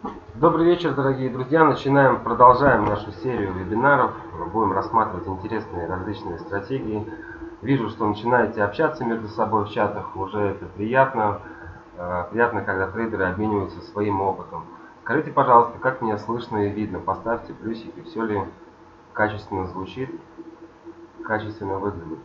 Добрый вечер, дорогие друзья. Продолжаем нашу серию вебинаров. Будем рассматривать интересные различные стратегии. Вижу, что начинаете общаться между собой в чатах. Уже это приятно. Приятно, когда трейдеры обмениваются своим опытом. Скажите, пожалуйста, как меня слышно и видно. Поставьте плюсики, все ли качественно звучит, качественно выглядит.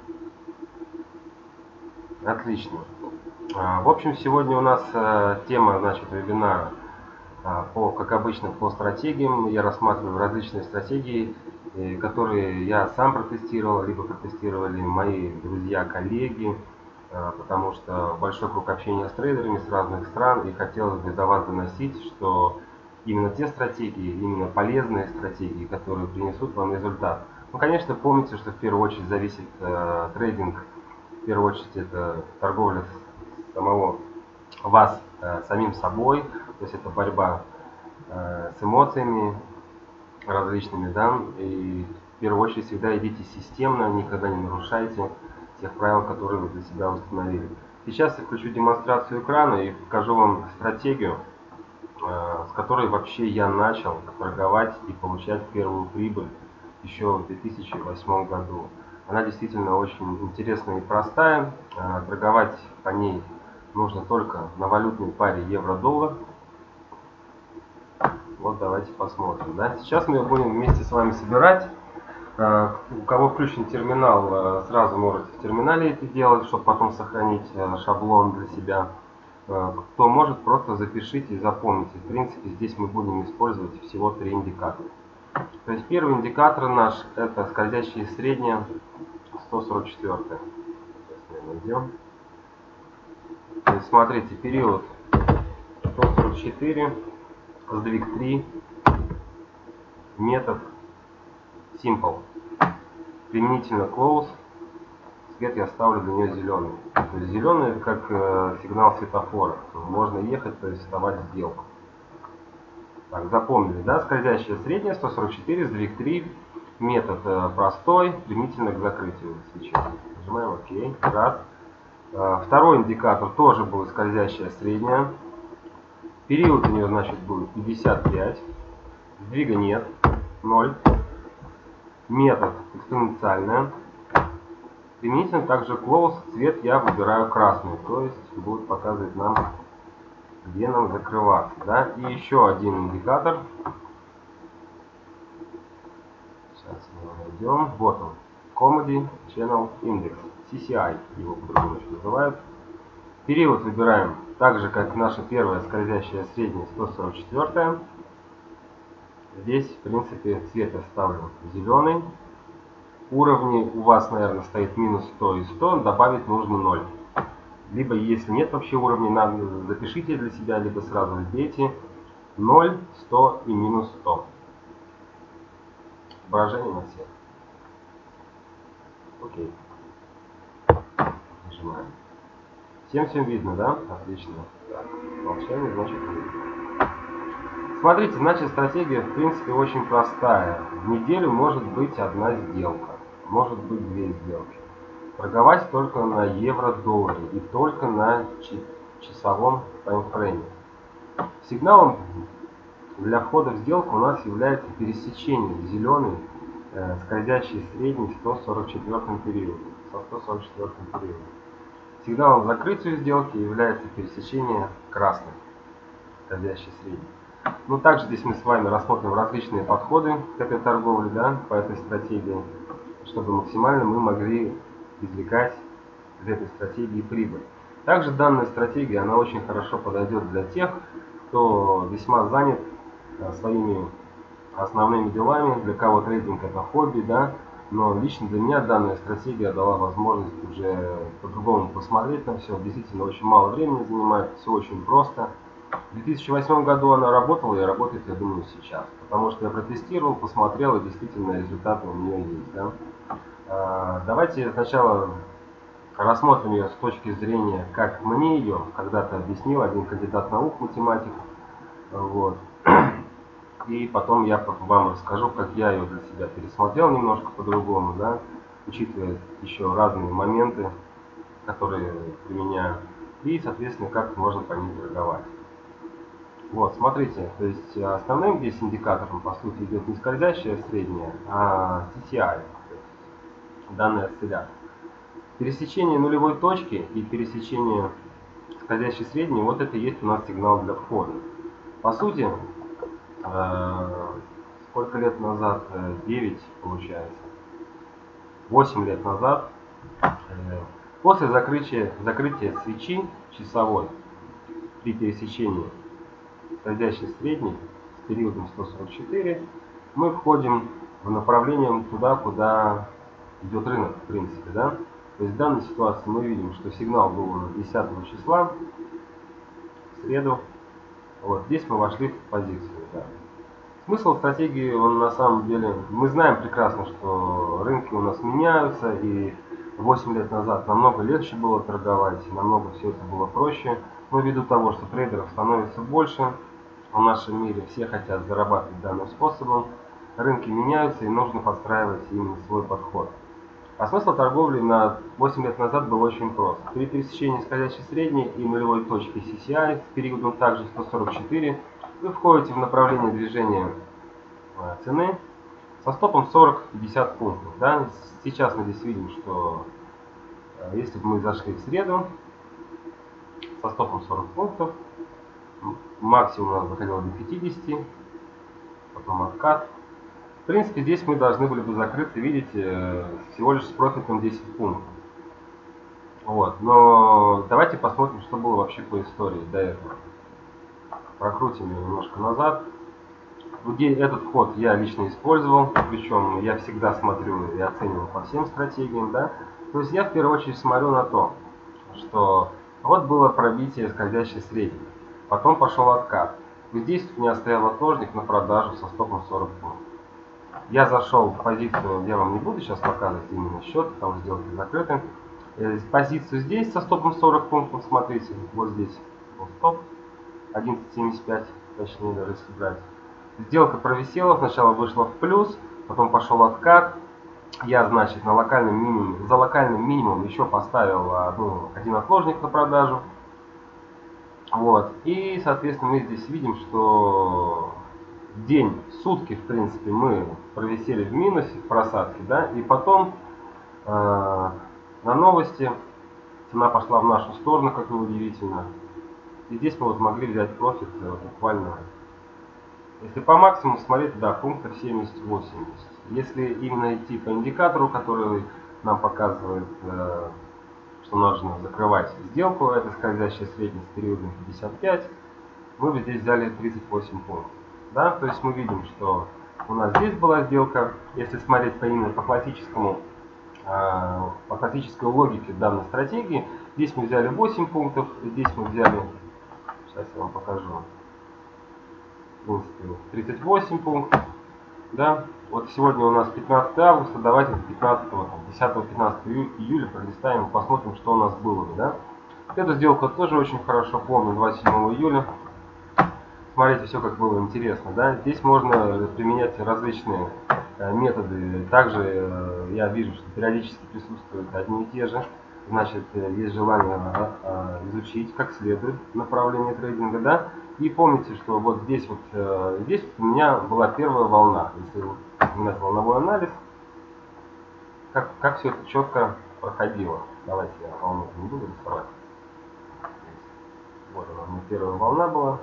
Отлично. В общем, сегодня у нас тема, вебинара как обычно, по стратегиям. Я рассматриваю различные стратегии, которые я сам протестировал, либо протестировали мои друзья, коллеги, потому что большой круг общения с трейдерами с разных стран, и хотелось бы до вас доносить, что именно те стратегии, именно полезные стратегии, которые принесут вам результат. Ну, конечно, помните, что в первую очередь зависит трейдинг, в первую очередь это торговля самого вас самим собой, то есть это борьба с эмоциями различными, да, и в первую очередь всегда идите системно, никогда не нарушайте тех правил, которые вы для себя установили. Сейчас я включу демонстрацию экрана и покажу вам стратегию, с которой вообще я начал торговать и получать первую прибыль еще в 2008 году. Она действительно очень интересная и простая. Торговать по ней нужно только на валютной паре евро-доллар. Вот давайте посмотрим. Да? Сейчас мы будем вместе с вами собирать. У кого включен терминал, сразу можете в терминале это делать, чтобы потом сохранить шаблон для себя. Кто может, просто запишите и запомните. В принципе, здесь мы будем использовать всего 3 индикатора. То есть первый индикатор наш это скользящее среднее 144. Сейчас мы найдем. То есть смотрите, период 144, сдвиг 3, метод Simple. Применительно close, цвет я ставлю для нее зеленый. То есть зеленый это как сигнал светофора. Можно ехать, то есть вставать в сделку. Так, запомнили, да? Скользящее среднее 144, сдвиг 3. Метод простой, применительно к закрытию свечи. Нажимаем ОК. Раз. Второй индикатор тоже будет скользящее среднее. Период у нее, значит, будет 55. Сдвига нет. 0. Метод экспоненциальная. Применительно также close, цвет я выбираю красный, то есть будет показывать нам, где нам закрываться. Да? И еще один индикатор. Сейчас мы его найдем. Вот он. Comedy Channel Index. CCI его по-другому еще называют. Период выбираем так же, как наша первая скользящая средняя 144. Здесь, в принципе, цвет я ставлю зеленый. Уровни у вас, наверное, стоит минус 100 и 100, добавить нужно 0. Либо, если нет вообще уровней, запишите для себя, либо сразу вбейте 0, 100 и минус 100. Отображение на всех. Окей. Нажимаем. Всем видно, да? Отлично. Так, молчание, значит видно. Смотрите, значит стратегия в принципе очень простая. В неделю может быть одна сделка, может быть 2 сделки. Торговать только на евро-долларе и только на часовом таймфрейме. Сигналом для входа в сделку у нас является пересечение зеленый скользящий средний 144 периодом. Со 144 периодом. Сигналом закрытию сделки является пересечение красный скользящий средний. Ну, также здесь мы с вами рассмотрим различные подходы к этой торговле, да, по этой стратегии, чтобы максимально мы могли извлекать из этой стратегии прибыль. Также данная стратегия, она очень хорошо подойдет для тех, кто весьма занят своими основными делами, для кого трейдинг это хобби, да, но лично для меня данная стратегия дала возможность уже по-другому посмотреть на все. Действительно очень мало времени занимает, все очень просто. В 2008 году она работала и работает, я думаю, сейчас. Потому что я протестировал, посмотрел, и действительно результаты у нее есть. Да? Давайте сначала рассмотрим ее с точки зрения, как мне ее когда-то объяснил один кандидат наук, математик. Вот. И потом я вам расскажу, как я ее для себя пересмотрел немножко по-другому, да, учитывая еще разные моменты, которые применяю, и, соответственно, как можно по ним торговать. Вот, смотрите, то есть основным здесь индикатором, по сути, идет не скользящая средняя, а CCI, то есть данный осциллятор. Пересечение нулевой точки и пересечение скользящей средней, вот это и есть у нас сигнал для входа. По сути, сколько лет назад, 9 получается, 8 лет назад, после закрытия свечи часовой при пересечении скользящей средней с периодом 144, мы входим в направление туда, куда идет рынок, в принципе, да. То есть в данной ситуации мы видим, что сигнал был 10 числа, в среду. Вот здесь мы вошли в позицию, да. Смысл стратегии, он на самом деле, мы знаем прекрасно, что рынки у нас меняются, и 8 лет назад намного легче было торговать, намного все это было проще. Но ввиду того, что трейдеров становится больше, в нашем мире все хотят зарабатывать данным способом, рынки меняются и нужно подстраивать именно свой подход. А смысл торговли на 8 лет назад был очень прост. При пересечении скользящей средней и нулевой точки CCI с периодом также 144 вы входите в направление движения цены со стопом 40-50 пунктов. Да? Сейчас мы здесь видим, что если бы мы зашли в среду со стопом 40 пунктов, максимум у нас доходило до 50, потом откат. В принципе, здесь мы должны были бы закрыться, видите, всего лишь с профитом 10 пунктов. Вот. Но давайте посмотрим, что было вообще по истории до этого. Прокрутим ее немножко назад. Этот ход я лично использовал, причем я всегда смотрю и оцениваю по всем стратегиям. Да? То есть я в первую очередь смотрю на то, что вот было пробитие скользящей средней, потом пошел откат. И здесь у меня стоял отложник на продажу со стопом 40 пунктов. Я зашел в позицию, я вам не буду сейчас показывать именно счет, там сделки закрыты. Позицию здесь со стопом 40 пунктов, смотрите, вот здесь был стоп, 11.75, точнее даже если брать. Сделка провисела, сначала вышла в плюс, потом пошел откат. Я, значит, на локальном минимуме, за локальным минимумом еще поставил один отложник на продажу. Вот. И, соответственно, мы здесь видим, что день, сутки, в принципе, мы провисели в минусе, в просадке, да, и потом на новости цена пошла в нашу сторону, как неудивительно. И здесь мы вот могли взять профит буквально, если по максимуму смотреть, да, пунктов 70-80. Если именно идти по индикатору, который нам показывает, что нужно закрывать сделку, это скользящая средняя с периодом 55, мы бы здесь взяли 38 пунктов. Да? То есть мы видим, что у нас здесь была сделка, если смотреть именно по классической логике данной стратегии, здесь мы взяли 8 пунктов, здесь мы взяли, сейчас я вам покажу, в принципе, 38 пунктов. Да? Вот сегодня у нас 15 августа, давайте 10-15 июля пролистаем и посмотрим, что у нас было. Да? Эту сделку тоже очень хорошо помню, 27 июля. Смотрите, все как было интересно. Да? Здесь можно применять различные методы. Также я вижу, что периодически присутствуют одни и те же. Значит, есть желание изучить как следует направление трейдинга. Да? И помните, что вот здесь здесь у меня была первая волна. Если вспоминать волновой анализ, как все это четко проходило. Давайте я волну не буду рисовать. Вот она, у меня первая волна была.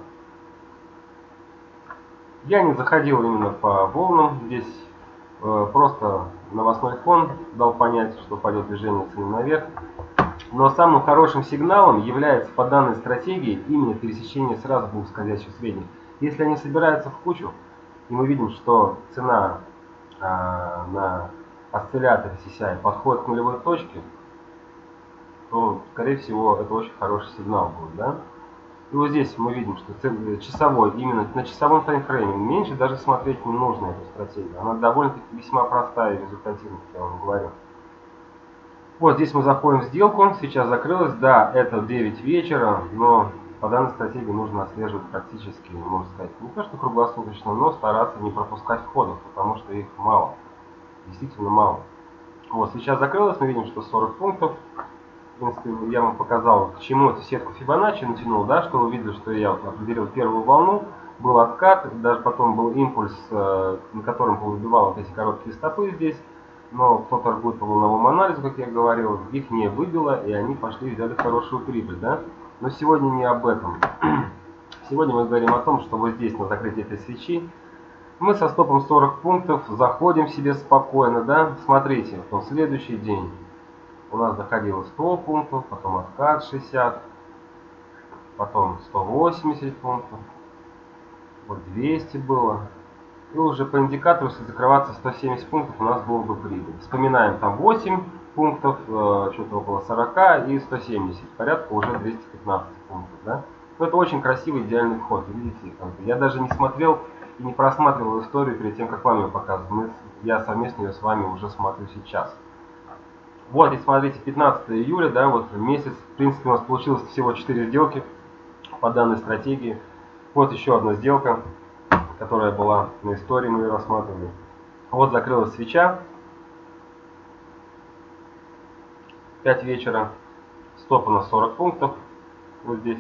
Я не заходил именно по волнам. Здесь просто новостной фон дал понять, что пойдет движение цены наверх. Но самым хорошим сигналом является по данной стратегии именно пересечение сразу двух скользящих средних. Если они собираются в кучу, и мы видим, что цена на осцилляторе CCI подходит к нулевой точке, то, скорее всего, это очень хороший сигнал будет. Да? И вот здесь мы видим, что часовой, именно на часовом таймфрейме меньше даже смотреть не нужно эту стратегию. Она довольно-таки весьма простая и результативная, как я вам говорю. Вот здесь мы заходим в сделку, сейчас закрылась, да, это 9 вечера, но по данной стратегии нужно отслеживать практически, можно сказать, не то что круглосуточно, но стараться не пропускать входов, потому что их мало, действительно мало. Вот сейчас закрылась, мы видим, что 40 пунктов, В принципе, я вам показал, к чему эту сетку Фибоначчи натянул, да, что вы видели, что я вот определил первую волну, был откат, даже потом был импульс, на котором выбивал вот эти короткие стопы здесь, но кто торгует по волновому анализу, как я говорил, их не выбило, и они пошли и взяли хорошую прибыль, да. Но сегодня не об этом. Сегодня мы говорим о том, что вот здесь, на закрытии этой свечи, мы со стопом 40 пунктов заходим себе спокойно, да. Смотрите, вот в следующий день у нас доходило 100 пунктов, потом откат 60, потом 180 пунктов, вот 200 было. И уже по индикатору, если закрываться 170 пунктов, у нас было бы прибыль. Вспоминаем, там 8 пунктов, что-то около 40 и 170, порядка уже 215 пунктов, да. Но это очень красивый, идеальный вход, видите. Я даже не смотрел и не просматривал историю перед тем, как вам ее показывать. Я совместно ее с вами уже смотрю сейчас. Вот, и смотрите, 15 июля, да, вот месяц, в принципе, у нас получилось всего 4 сделки по данной стратегии. Вот еще одна сделка, которая была на истории, мы ее рассматривали. Вот закрылась свеча, 5 вечера, стоп у нас 40 пунктов, вот здесь.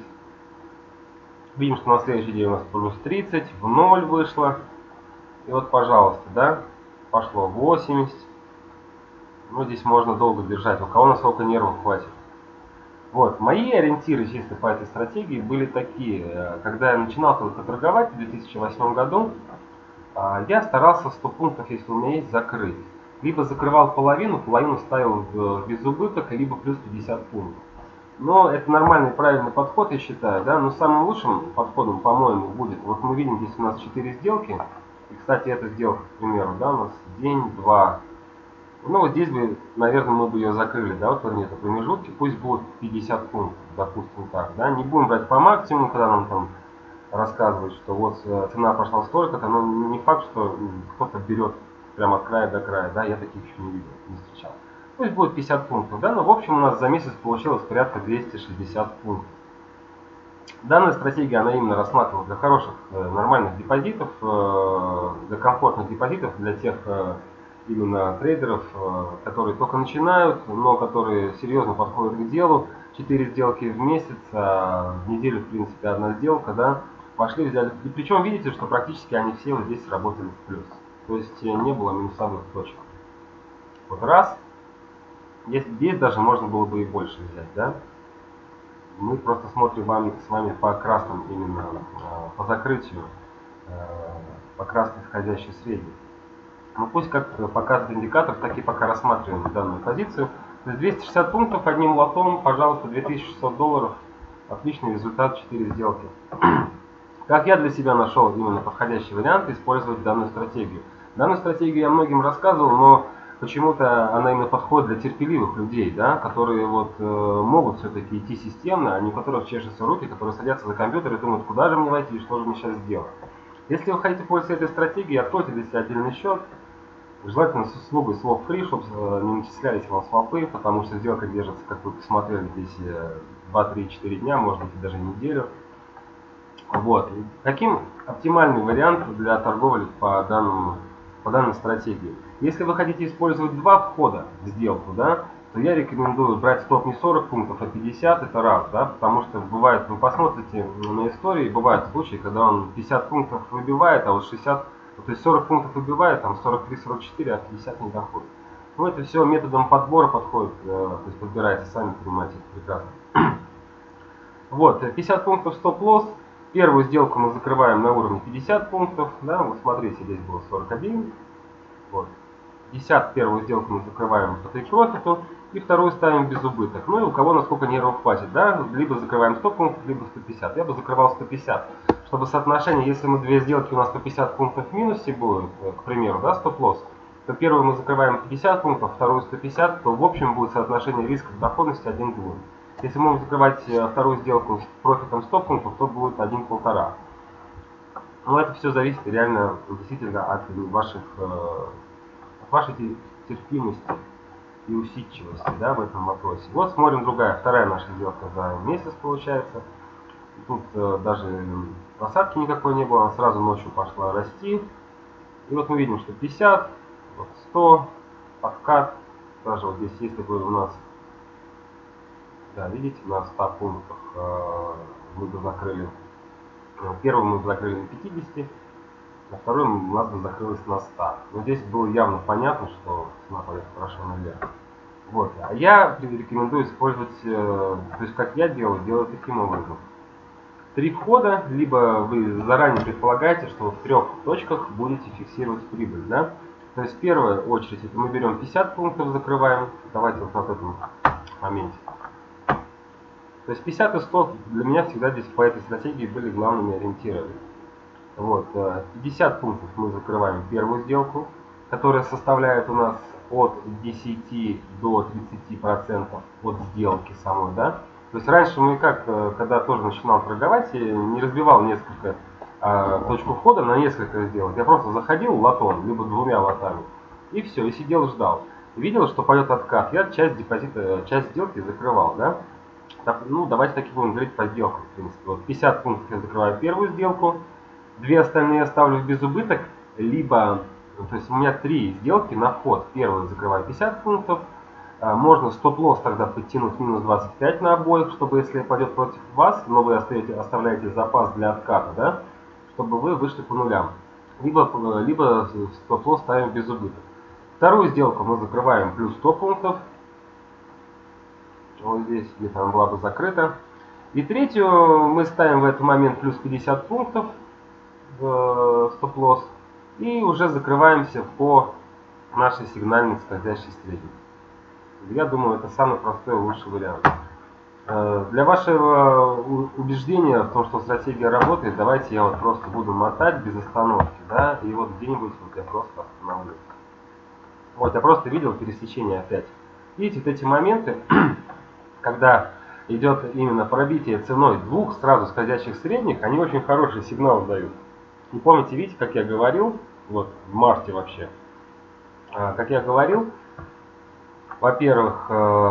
Видим, что на следующий день у нас плюс 30, в 0 вышло. И вот, пожалуйста, да, пошло 80. Ну, здесь можно долго держать, у кого насколько нервов хватит. Вот, мои ориентиры чисто по этой стратегии были такие. Когда я начинал только торговать в 2008 году, я старался 100 пунктов, если у меня есть, закрыть. Либо закрывал половину, половину ставил в безубыток, либо плюс 50 пунктов. Но это нормальный, правильный подход, я считаю, да. Но самым лучшим подходом, по-моему, будет, вот мы видим, здесь у нас 4 сделки. И, кстати, эта сделка, к примеру, да, у нас день, 2. Ну, вот здесь бы, наверное, мы бы ее закрыли, да, вот вернее, это промежутки, пусть будет 50 пунктов, допустим, так, да. Не будем брать по максимуму, когда нам там рассказывают, что вот цена пошла столько-то, но не факт, что кто-то берет прямо от края до края, да, я таких еще не видел, не встречал. Пусть будет 50 пунктов, да, но в общем у нас за месяц получилось порядка 260 пунктов. Данная стратегия, она именно рассматривалась для хороших, нормальных депозитов, для комфортных депозитов, для тех именно трейдеров, которые только начинают, но которые серьезно подходят к делу. 4 сделки в месяц, в неделю, в принципе, одна сделка, да, пошли, взяли. И причем видите, что практически они все вот здесь работали в плюс. То есть не было минусовых точек. Вот раз. Здесь даже можно было бы и больше взять, да. Мы просто смотрим с вами по красным именно, по закрытию, по красной входящей средней. Ну пусть как показывает индикатор, так и пока рассматриваем данную позицию. То есть 260 пунктов одним лотом, пожалуйста, 2600 долларов. Отличный результат, 4 сделки. Как я для себя нашел именно подходящий вариант использовать данную стратегию. Данную стратегию я многим рассказывал, но почему-то она именно подходит для терпеливых людей, да, которые вот могут все-таки идти системно, а не у которых чешутся руки, которые садятся за компьютер и думают, куда же мне войти и что же мне сейчас сделать. Если вы хотите пользоваться этой стратегией, откройте для себя отдельный счет. Желательно с услугой swap free, чтобы не начислялись вам свопы, потому что сделка держится, как вы посмотрели, здесь 2-3-4 дня, может быть даже неделю. Вот. Каким оптимальный вариант для торговли по данной стратегии? Если вы хотите использовать два входа в сделку, да, то я рекомендую брать стоп не 40 пунктов, а 50, это раз, да, потому что бывает, вы посмотрите на истории, бывают случаи, когда он 50 пунктов выбивает, а вот 60, то есть 40 пунктов выбивает, там 43-44, а 50 не доходит. Ну, это все методом подбора подходит, то есть подбирается, сами понимаете, это прекрасно. Вот, 50 пунктов стоп-лосс. Первую сделку мы закрываем на уровне 50 пунктов. Да, вот смотрите, здесь было 41. Вот. 51 сделку мы закрываем по тейк-профиту. И вторую ставим без убыток. Ну и у кого насколько нервов хватит. Да, либо закрываем 100 пунктов, либо 150. Я бы закрывал 150. Чтобы соотношение, если мы две сделки у нас по 50 пунктов в минусе будет, к примеру, да, стоп-лосс, то первую мы закрываем 50 пунктов, вторую 150, то в общем будет соотношение риска к доходности 1 к 2. Если мы будем закрывать вторую сделку с профитом 100 пунктов, то будет 1,5. Но это все зависит реально действительно от вашей терпимости и усидчивости, да, в этом вопросе. Вот смотрим вторая наша сделка за месяц получается. Тут даже просадки никакой не было, она сразу ночью пошла расти. И вот мы видим, что 50, вот 100, откат. Даже вот здесь есть такой у нас Да, видите, на 100 пунктах мы бы закрыли. Первый мы бы закрыли на 50, на второй у нас бы закрылось на 100. Но здесь было явно понятно, что цена пойдет хорошо наверх. Вот. А я рекомендую использовать, то есть как я делаю таким образом. 3 входа, либо вы заранее предполагаете, что в 3 точках будете фиксировать прибыль, да? То есть в первую очередь это мы берем 50 пунктов, закрываем. Давайте вот на этом моменте. То есть 50 и 100 для меня всегда здесь по этой стратегии были главными ориентирами. Вот, 50 пунктов мы закрываем первую сделку, которая составляет у нас от 10 до 30% от сделки самой, да. То есть раньше мы как, когда тоже начинал торговать, не разбивал несколько точку входа на несколько сделок. Я просто заходил в лотом, либо двумя лотами, и все, и сидел ждал. Видел, что пойдет откат, я часть депозита, часть сделки закрывал, да. Так, ну, давайте такие будем говорить по сделкам, в принципе. Вот 50 пунктов я закрываю первую сделку, 2 остальные я ставлю в безубыток, либо, то есть у меня 3 сделки на вход. Первую закрываю 50 пунктов, можно стоп-лосс тогда подтянуть минус 25 на обоих, чтобы если пойдет против вас, но вы оставляете запас для отката, да, чтобы вы вышли по нулям. Либо стоп-лосс ставим в безубыток. Вторую сделку мы закрываем плюс 100 пунктов. Вот здесь где-то она была бы закрыта. И третью мы ставим в этот момент плюс 50 пунктов в стоп-лосс. И уже закрываемся по нашей сигнальной скользящей средней. Я думаю, это самый простой и лучший вариант. Для вашего убеждения в том, что стратегия работает, давайте я вот просто буду мотать без остановки, да, и вот где-нибудь вот я просто остановлюсь. Вот я просто видел пересечение опять. Видите, вот эти моменты, когда идет именно пробитие ценой двух сразу скользящих средних, они очень хороший сигнал дают. И помните, видите, как я говорил, вот в марте вообще, как я говорил, во-первых,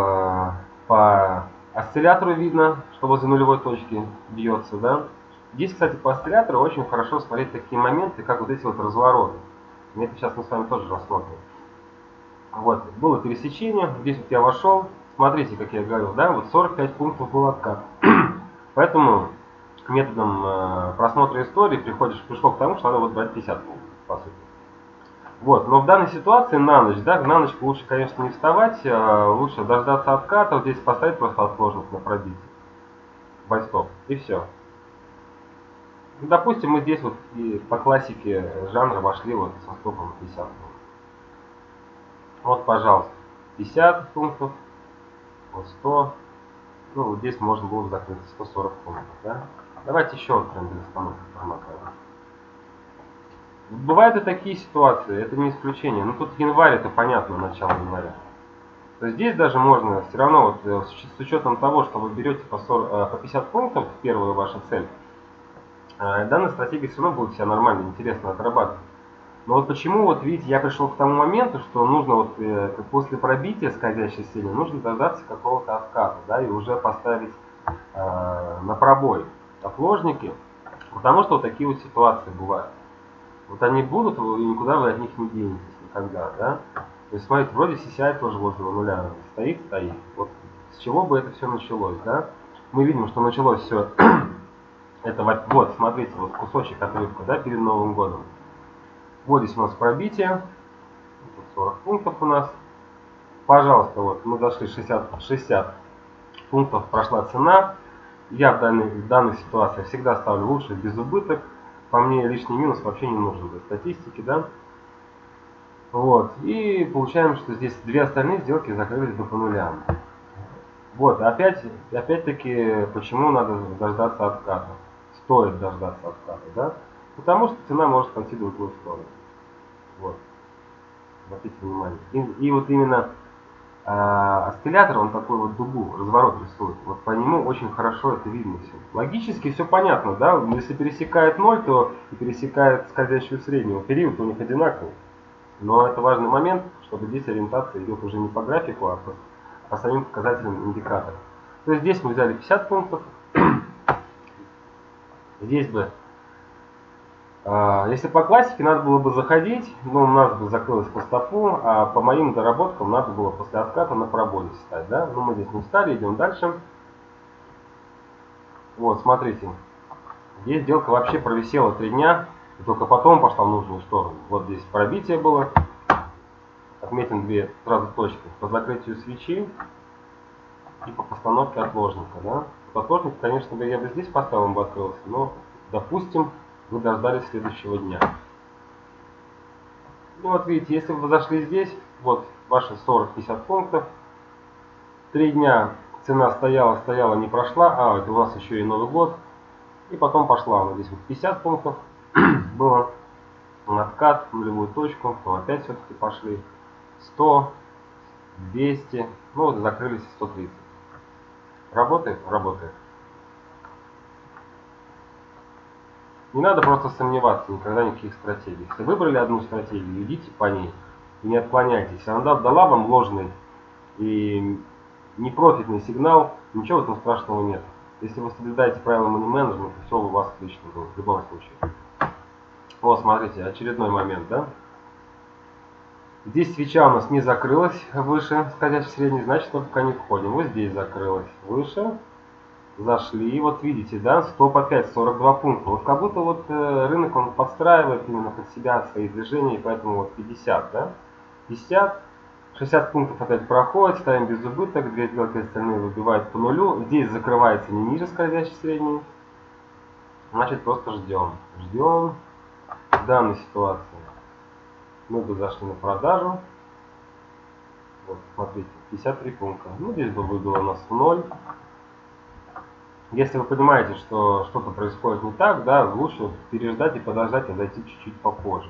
по осциллятору видно, что возле нулевой точки бьется, да. Здесь, кстати, по осциллятору очень хорошо смотреть такие моменты, как вот эти вот развороты. И это сейчас мы с вами тоже рассмотрим. Вот, было пересечение, здесь вот я вошел, смотрите, как я говорил, да, вот 45 пунктов был откат. Поэтому методом просмотра истории пришел к тому, что надо вот брать 50 пунктов, по сути. Вот, но в данной ситуации на ночь, да, на ночь лучше, конечно, не вставать, лучше дождаться отката, вот здесь поставить просто отложник на пробитие, байстоп, и все. Ну, допустим, мы здесь вот и по классике жанра вошли вот со стопом 50 пунктов. Вот, пожалуйста, 50 пунктов, вот 100, ну, вот здесь можно было закрыть 140 пунктов, да. Давайте еще вот прям без остановки промотаем. Бывают и такие ситуации, это не исключение. Ну, тут январь, это понятно, начало января. То есть здесь даже можно все равно, вот, с учетом того, что вы берете по 50 пунктов, первая ваша цель, данная стратегия все равно будет себя нормально, интересно отрабатывать. Но вот почему, вот видите, я пришел к тому моменту, что нужно вот после пробития скользящей средней, нужно дождаться какого-то отката, да, и уже поставить на пробой отложники, потому что вот такие вот ситуации бывают. Вот они будут, и никуда вы от них не денетесь никогда, да. То есть, смотрите, вроде CCI тоже возле нуля стоит. Вот с чего бы это все началось, да? Мы видим, что началось все это вот, смотрите, вот кусочек отрывка, да, перед Новым годом. Вот здесь у нас пробитие, 40 пунктов у нас. Пожалуйста, вот мы дошли 60 пунктов, прошла цена. Я в данной ситуации всегда ставлю лучше без убыток. По мне лишний минус вообще не нужен для статистики, да. Вот, и получаем, что здесь две остальные сделки закрылись бы по нулям. Вот, опять-таки, почему надо дождаться отката? Стоит дождаться отката, да? Потому что цена может пойти в другую сторону. Вот, обратите внимание. И вот именно осциллятор, он такой вот дугу, разворот рисует. Вот по нему очень хорошо это видно все. Логически все понятно, да? Если пересекает 0, то и пересекает скользящую среднюю. Период у них одинаковый. Но это важный момент, чтобы здесь ориентация идет уже не по графику, а по самим показателям индикатора. То есть здесь мы взяли 50 пунктов. Здесь бы, если по классике, надо было бы заходить, но у нас бы закрылось по стопу, а по моим доработкам надо было после отката на пробой ставить. Да? Но мы здесь не стали, идем дальше. Вот, смотрите. Здесь сделка вообще провисела 3 дня, и только потом пошла в нужную сторону. Вот здесь пробитие было. Отметим две сразу точки. По закрытию свечи и по постановке отложника. Да? Отложник, конечно, я бы здесь поставил, он бы открылся, но, допустим, вы дождались следующего дня. Ну вот видите, если вы зашли здесь, вот ваши 40-50 пунктов, 3 дня цена стояла, не прошла, а это у нас еще и Новый год, и потом пошла, вот здесь вот 50 пунктов было, откат в нулевую точку, то опять все-таки пошли 100, 200, ну вот закрылись 130. Работает? Работает. Не надо просто сомневаться, никогда никаких стратегий. Если выбрали одну стратегию, идите по ней и не отклоняйтесь. Она дала вам ложный и непрофитный сигнал, ничего в этом страшного нет. Если вы соблюдаете правила money-менеджмента, все у вас отлично будет в любом случае. Вот, смотрите, очередной момент, да? Здесь свеча у нас не закрылась выше скользящей средней, значит мы пока не входим. Вот здесь закрылась выше. Зашли, вот видите, да, стоп опять 42 пункта. Вот как будто вот рынок он подстраивает именно под себя свои движения, и поэтому вот 50, да, 50, 60 пунктов опять проходит, ставим без убыток, две сделки остальные выбивают по нулю. Здесь закрывается не ниже скользящей средней, значит просто ждем. Ждем в данной ситуации. Мы бы зашли на продажу. Вот, смотрите, 53 пункта. Ну, здесь бы выбило у нас в 0. Если вы понимаете, что что-то происходит не так, да, лучше переждать и подождать, а зайти чуть-чуть попозже.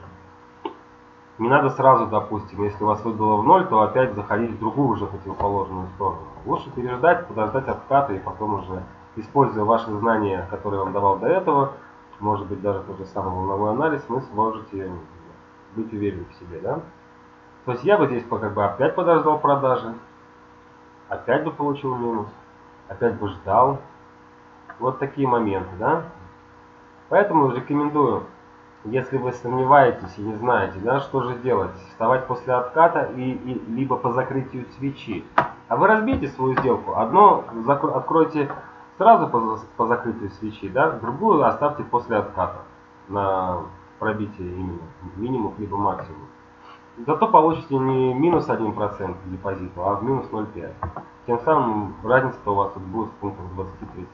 Не надо сразу, допустим, если у вас выбило в 0, то опять заходить в другую уже противоположную сторону. Лучше переждать, подождать отката и потом уже, используя ваши знания, которые я вам давал до этого, может быть даже тот же самый волновой анализ, вы сможете быть уверены в себе, да? То есть я бы здесь как бы опять подождал продажи, опять бы получил минус, опять бы ждал. Вот такие моменты, да? Поэтому рекомендую, если вы сомневаетесь и не знаете, да, что же делать, вставать после отката либо по закрытию свечи. А вы разбейте свою сделку. Одно откройте сразу по закрытию свечи, да, другую оставьте после отката на пробитие именно минимум либо максимум. Зато получите не минус 1% депозита, а в минус 0,5. Тем самым разница у вас будет в пунктах 20-30.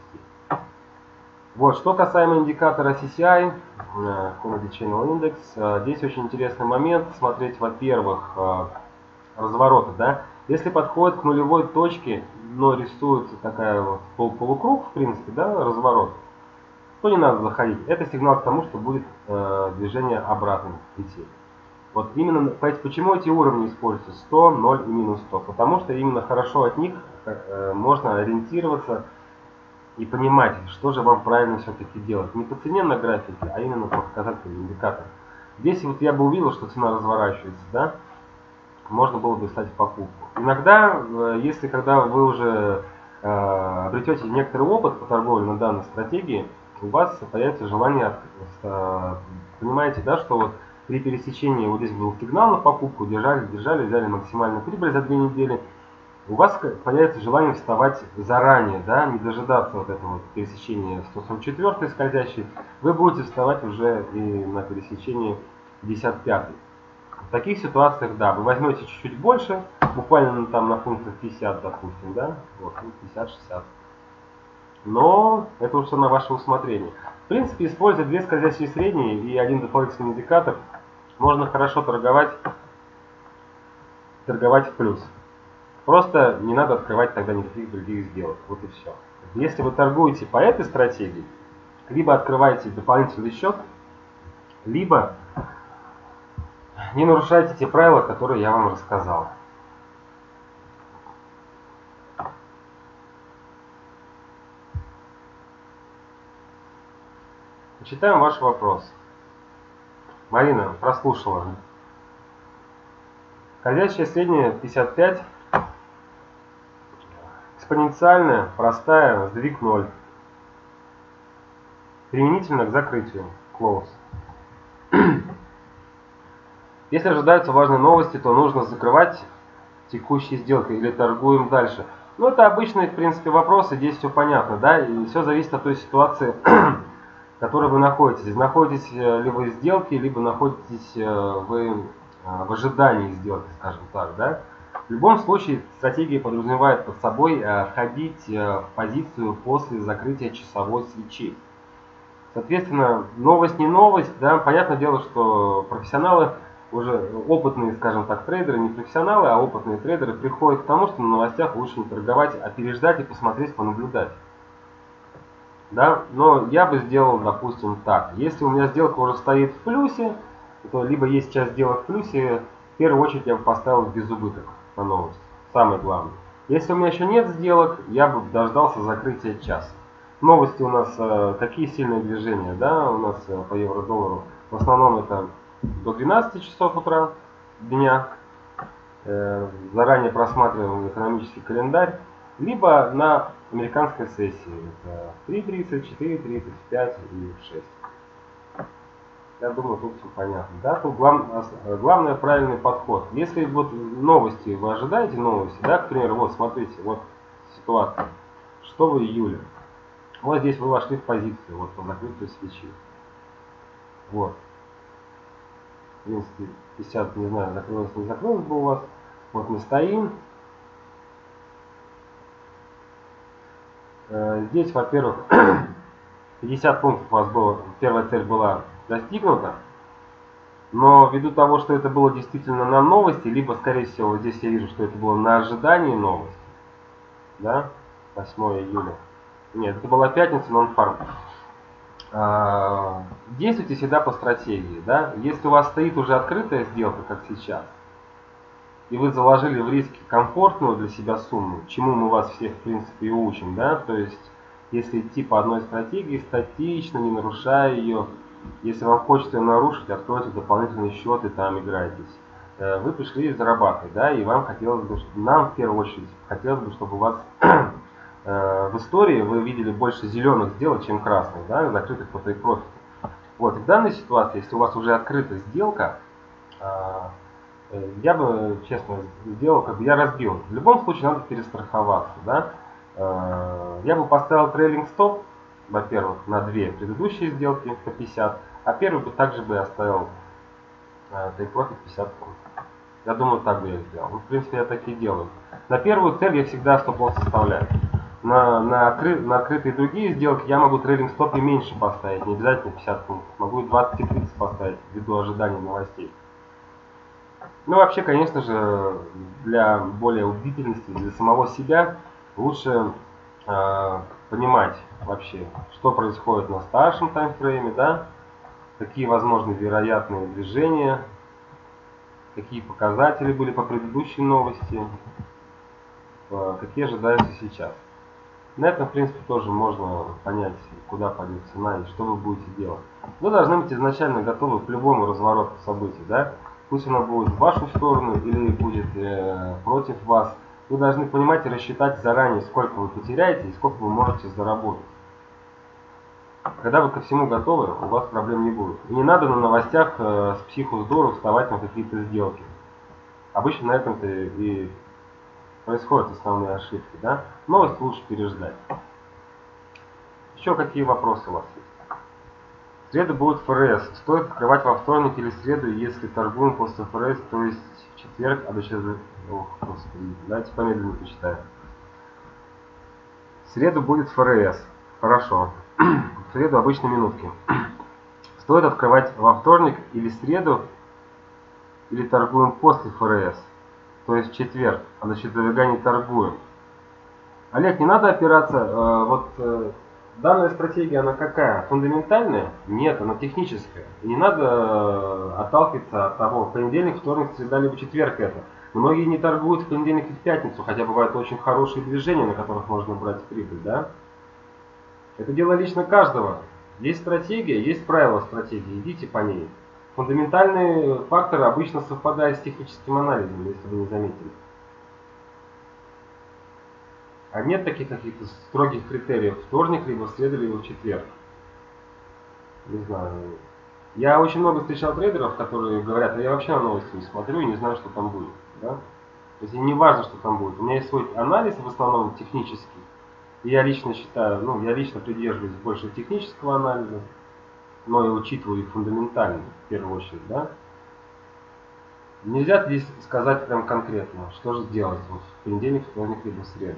Вот, что касаемо индикатора CCI, Commodity Channel Index, здесь очень интересный момент смотреть, во-первых, развороты, да. Если подходит к нулевой точке, но рисуется такая вот полукруг, в принципе, да, разворот, то не надо заходить. Это сигнал к тому, что будет движение обратно идти. Вот именно, почему эти уровни используются 100, 0 и минус 100? Потому что именно хорошо от них можно ориентироваться и понимать, что же вам правильно все-таки делать. Не по цене на графике, а именно по показателю индикатора. Здесь вот я бы увидел, что цена разворачивается, да, можно было бы стать в покупку. Иногда, если когда вы уже обретете некоторый опыт по торговле на данной стратегии, у вас появится желание, понимаете, да, что вот при пересечении, вот здесь был сигнал на покупку, держали, взяли максимальную прибыль за 2 недели, у вас появится желание вставать заранее, да, не дожидаться вот этого вот пересечения 144 скользящей, вы будете вставать уже и на пересечении 55. В таких ситуациях, да, вы возьмете чуть-чуть больше, буквально там на пунктах 50, допустим, да, вот, 50-60. Но это уже на ваше усмотрение. В принципе, используя две скользящие средние и один дополнительный индикатор, можно хорошо торговать в плюс. Просто не надо открывать тогда никаких других сделок. Вот и все. Если вы торгуете по этой стратегии, либо открываете дополнительный счет, либо не нарушайте те правила, которые я вам рассказал. Читаем ваш вопрос. Марина прослушала. Скользящая средняя 55. Экспоненциальная, простая, сдвиг 0. Применительно к закрытию. Close. Если ожидаются важные новости, то нужно закрывать текущие сделки или торгуем дальше. Ну, это обычные, в принципе, вопросы, здесь все понятно, да, и все зависит от той ситуации, в которой вы находитесь. Находитесь ли вы в сделке, либо находитесь вы в ожидании сделки, скажем так, да. В любом случае, стратегия подразумевает под собой ходить в позицию после закрытия часовой свечи. Соответственно, новость не новость, да, понятное дело, что профессионалы, уже опытные, скажем так, трейдеры, не профессионалы, а опытные трейдеры приходят к тому, что на новостях лучше не торговать, а переждать и посмотреть, понаблюдать. Да, но я бы сделал, допустим, так. Если у меня сделка уже стоит в плюсе, то либо есть часть сделок в плюсе, в первую очередь я бы поставил без убыток на новость. Самое главное. Если у меня еще нет сделок, я бы дождался закрытия часа. Новости у нас такие сильные движения, да, у нас по евро-доллару. В основном это до 12 часов утра дня. Заранее просматриваем экономический календарь. Либо на американской сессии. Это 3:30, 4:30, 5 и 6. Я думаю, тут все понятно. Да, тут главное правильный подход. Если вот новости, вы ожидаете новости, да, к примеру, вот смотрите, вот ситуация. 6 июля. Вот здесь вы вошли в позицию, вот по закрытию свечи. Вот. В принципе, 50, не знаю, закрылось, не закрылось бы у вас. Вот мы стоим. Здесь, во-первых, 50 пунктов у вас было, первая цель была достигнута. Но ввиду того, что это было действительно на новости, либо, скорее всего, здесь я вижу, что это было на ожидании новости. Да? 8 июля. Нет, это была пятница, нон-фарм. Действуйте всегда по стратегии. Да? Если у вас стоит уже открытая сделка, как сейчас, и вы заложили в риски комфортную для себя сумму, чему мы вас всех, в принципе, и учим, да, то есть, если идти по одной стратегии, статично, не нарушая ее, если вам хочется ее нарушить, откройте дополнительный счет и там играйтесь. Вы пришли зарабатывать, да, и вам хотелось бы, нам в первую очередь, хотелось бы, чтобы у вас в истории вы видели больше зеленых сделок, чем красных, да, закрытых по тейк-профиту. Вот, и в данной ситуации, если у вас уже открыта сделка, я бы, честно, сделал, как бы я разбил. В любом случае надо перестраховаться, да. Я бы поставил трейлинг стоп, во-первых, на две предыдущие сделки по 50, а первый бы также бы оставил take profit 50 пунктов. Я думаю, так бы я сделал. Ну, в принципе, я так и делаю. На первую цель я всегда стоп-лосс составляю. На открытые другие сделки я могу трейлинг стоп и меньше поставить, не обязательно 50 пунктов. Могу и 20 и 30 поставить ввиду ожидания новостей. Ну, вообще, конечно же, для более убедительности, для самого себя лучше понимать вообще, что происходит на старшем таймфрейме, да, какие возможны вероятные движения, какие показатели были по предыдущей новости, какие ожидаются сейчас. На этом, в принципе, тоже можно понять, куда пойдет цена и что вы будете делать. Вы должны быть изначально готовы к любому развороту событий, да? Пусть она будет в вашу сторону или будет против вас. Вы должны понимать и рассчитать заранее, сколько вы потеряете и сколько вы можете заработать. Когда вы ко всему готовы, у вас проблем не будет. И не надо на новостях с психу вставать на какие-то сделки. Обычно на этом-то и происходят основные ошибки. Да? Новость лучше переждать. Еще какие вопросы у вас есть? В среду будет ФРС. Стоит открывать во вторник или среду, если торгуем после ФРС, то есть в четверг, а сейчас... Ох, господи, давайте помедленнее почитаем. В среду будет ФРС. Хорошо. В среду обычно минутки. Стоит открывать во вторник или среду, или торгуем после ФРС, то есть в четверг, а на четверга не торгуем. Олег, не надо опираться, данная стратегия, она какая? Фундаментальная? Нет, она техническая. И не надо отталкиваться от того, понедельник, вторник, среда, либо четверг это. Многие не торгуют в понедельник и в пятницу, хотя бывают очень хорошие движения, на которых можно брать прибыль, да? Это дело лично каждого. Есть стратегия, есть правила стратегии, идите по ней. Фундаментальные факторы обычно совпадают с техническим анализом, если вы не заметили. А нет таких каких-то строгих критериев: вторник, либо в среду, либо в четверг. Не знаю. Я очень много встречал трейдеров, которые говорят: а я вообще на новости не смотрю и не знаю, что там будет. Да? То есть не важно, что там будет. У меня есть свой анализ, в основном технический. И я лично считаю, ну, я лично придерживаюсь больше технического анализа, но я учитываю и фундаментальный, в первую очередь, да. Нельзя здесь сказать прям конкретно, что же делать вот в понедельник, вторник, либо в среду.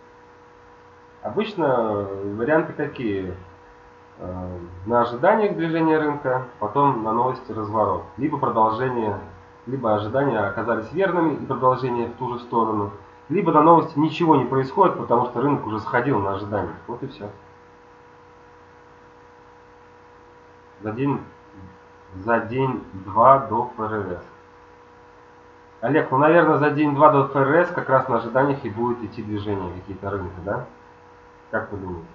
Обычно варианты какие? На ожиданиях движения рынка, потом на новости разворот. Либо продолжение, либо ожидания оказались верными и продолжение в ту же сторону. Либо на новости ничего не происходит, потому что рынок уже сходил на ожидания. Вот и все. За день-два до ФРС. Олег, ну, наверное, за день-два до ФРС как раз на ожиданиях и будет идти движение какие-то рынка, да? Как вы думаете?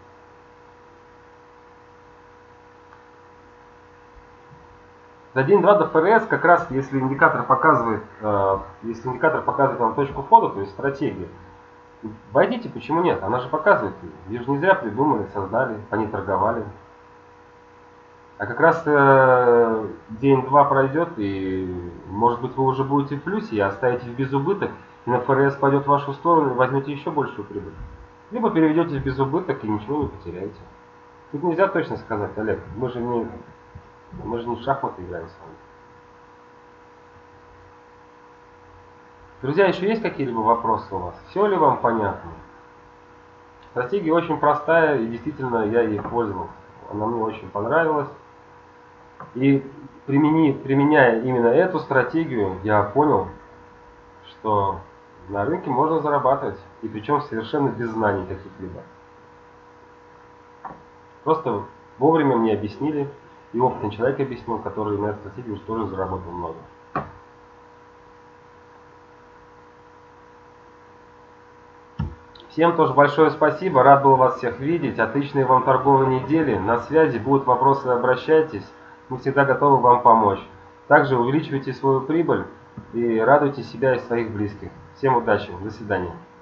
За день-два до ФРС как раз, если индикатор показывает вам точку входа, то есть стратегию, войдите, почему нет? Она же показывает. Ее же не зря придумали, создали, они торговали. А как раз день-два пройдет, и может быть вы уже будете в плюсе, и оставите в безубыток, и на ФРС пойдет в вашу сторону, и возьмете еще большую прибыль. Либо переведете в безубыток и ничего не потеряете. Тут нельзя точно сказать, Олег, мы же не в шахматы играем с вами. Друзья, еще есть какие-либо вопросы у вас? Все ли вам понятно? Стратегия очень простая, и действительно я ей пользовался. Она мне очень понравилась. И применяя именно эту стратегию, я понял, что на рынке можно зарабатывать. И причем совершенно без знаний каких-либо. Просто вовремя мне объяснили, и опытный человек объяснил, который на этой стратегии уже тоже заработал много. Всем тоже большое спасибо, рад был вас всех видеть, отличной вам торговой недели, на связи, будут вопросы, обращайтесь, мы всегда готовы вам помочь. Также увеличивайте свою прибыль и радуйте себя и своих близких. Всем удачи, до свидания.